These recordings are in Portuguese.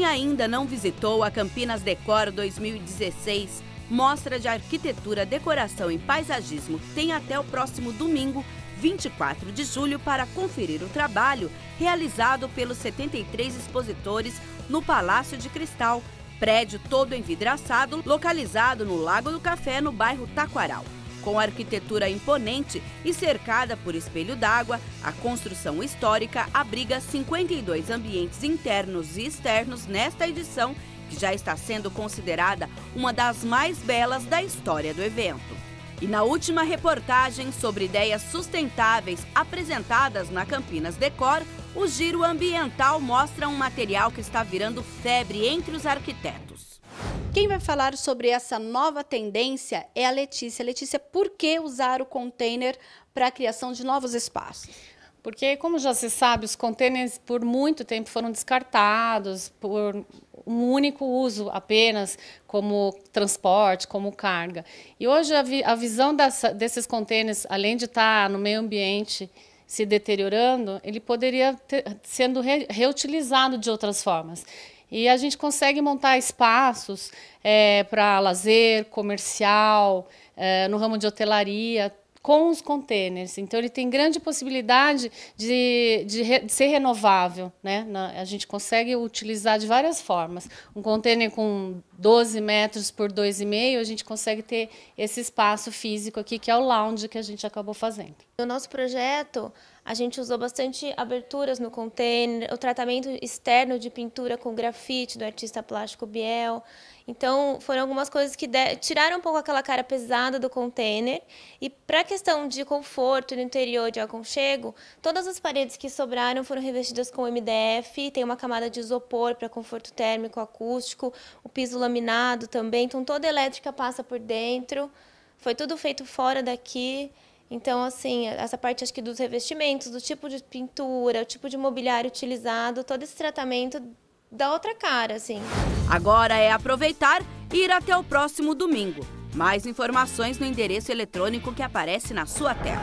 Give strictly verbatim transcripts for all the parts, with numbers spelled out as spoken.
ainda não visitou a Campinas Decor dois mil e dezesseis, mostra de arquitetura, decoração e paisagismo, tem até o próximo domingo, vinte e quatro de julho, para conferir o trabalho realizado pelos setenta e três expositores no Palácio de Cristal, prédio todo envidraçado, localizado no Lago do Café, no bairro Taquaral. Com arquitetura imponente e cercada por espelho d'água, a construção histórica abriga cinquenta e dois ambientes internos e externos nesta edição, que já está sendo considerada uma das mais belas da história do evento. E na última reportagem sobre ideias sustentáveis apresentadas na Campinas Decor, o Giro Ambiental mostra um material que está virando febre entre os arquitetos. Quem vai falar sobre essa nova tendência é a Letícia. Letícia, por que usar o container para a criação de novos espaços? Porque, como já se sabe, os containers por muito tempo foram descartados por um único uso apenas, como transporte, como carga. E hoje a, vi a visão dessa, desses containers, além de estar no meio ambiente se deteriorando, ele poderia ter sendo re reutilizado de outras formas. E a gente consegue montar espaços é, para lazer, comercial, é, no ramo de hotelaria, com os containers. Então, ele tem grande possibilidade de, de, re, de ser renovável, né? Na, a gente consegue utilizar de várias formas. Um container com doze metros por dois e meio, a gente consegue ter esse espaço físico aqui, que é o lounge que a gente acabou fazendo. No nosso projeto, a gente usou bastante aberturas no container, o tratamento externo de pintura com grafite do artista plástico Biel. Então, foram algumas coisas que de... tiraram um pouco aquela cara pesada do container. E para a questão de conforto no interior, de aconchego, todas as paredes que sobraram foram revestidas com M D F, tem uma camada de isopor para conforto térmico, acústico, o piso laminado também, então toda a elétrica passa por dentro. Foi tudo feito fora daqui. Então, assim, essa parte acho que dos revestimentos, do tipo de pintura, o tipo de mobiliário utilizado, todo esse tratamento dá outra cara, assim. Agora é aproveitar e ir até o próximo domingo. Mais informações no endereço eletrônico que aparece na sua tela.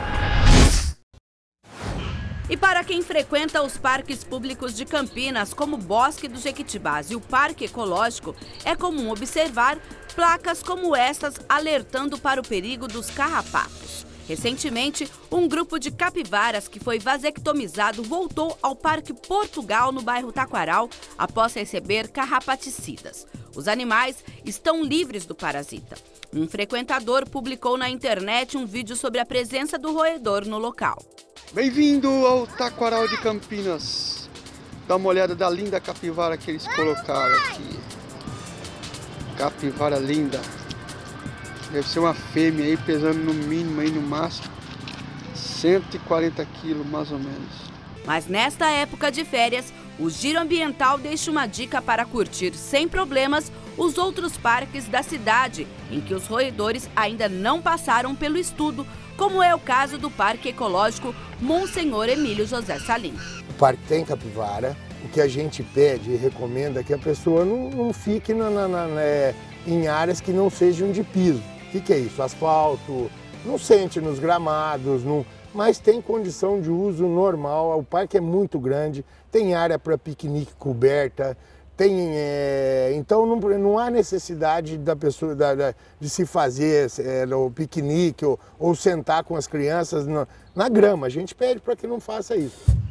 E para quem frequenta os parques públicos de Campinas, como o Bosque do Jequitibás e o Parque Ecológico, é comum observar placas como estas alertando para o perigo dos carrapatos. Recentemente, um grupo de capivaras que foi vasectomizado voltou ao Parque Portugal, no bairro Taquaral, após receber carrapaticidas. Os animais estão livres do parasita. Um frequentador publicou na internet um vídeo sobre a presença do roedor no local. Bem-vindo ao Taquaral de Campinas. Dá uma olhada da linda capivara que eles colocaram aqui. Capivara linda. Deve ser uma fêmea aí, pesando no mínimo, aí no máximo, cento e quarenta quilos, mais ou menos. Mas nesta época de férias, o Giro Ambiental deixa uma dica para curtir sem problemas os outros parques da cidade, em que os roedores ainda não passaram pelo estudo, como é o caso do Parque Ecológico Monsenhor Emílio José Salim. O parque tem capivara. O que a gente pede e recomenda é que a pessoa não, não fique na, na, na, em áreas que não sejam de piso. O que, que é isso? Asfalto, não sente nos gramados, não, mas tem condição de uso normal. O parque é muito grande, tem área para piquenique coberta, tem, é, então não, não há necessidade da pessoa da, da, de se fazer é, o piquenique ou, ou sentar com as crianças na, na grama. A gente pede para que não faça isso.